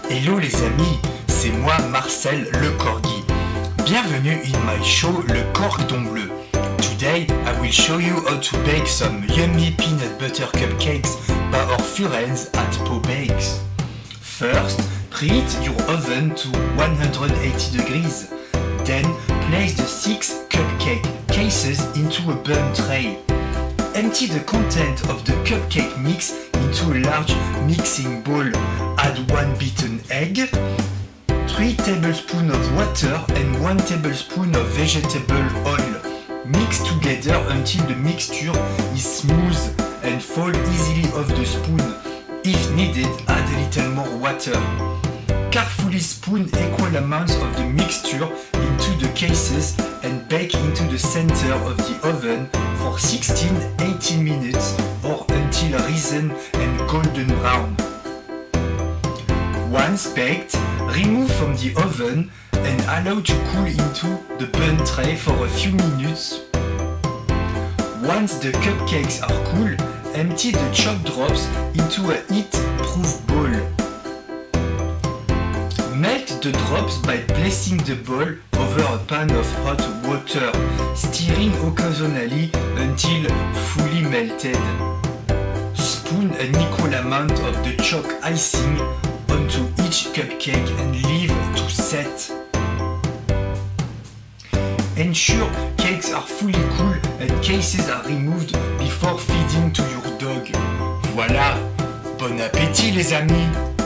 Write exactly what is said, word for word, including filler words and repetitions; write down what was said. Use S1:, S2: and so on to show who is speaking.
S1: Hello les amis, c'est moi Marcel le Corgi. Bienvenue in my show Le Cordon Bleu. Today I will show you how to bake some yummy peanut butter cupcakes by our friends at Po Bakes. First, preheat your oven to one hundred eighty degrees. Then place the six cupcake cases into a bun tray. Empty the content of the cupcake mix into a large mixing bowl. Add one beaten egg, three tablespoons of water and one tablespoon of vegetable oil. Mix together until the mixture is smooth and fall easily off the spoon. If needed, add a little more water. Carefully spoon equal amounts of the mixture into the cases and bake into the center of the oven for sixteen to eighteen minutes or until risen and golden brown. Once baked, remove from the oven and allow to cool into the bun tray for a few minutes. Once the cupcakes are cool, empty the choc drops into a heat-proof bowl. Melt the drops by placing the bowl over a pan of hot water, stirring occasionally until fully melted. Spoon an equal amount of the chalk icing onto each cupcake and leave to set. Ensure cakes are fully cool and cases are removed before feeding to your dog. Voilà, bon appétit les amis!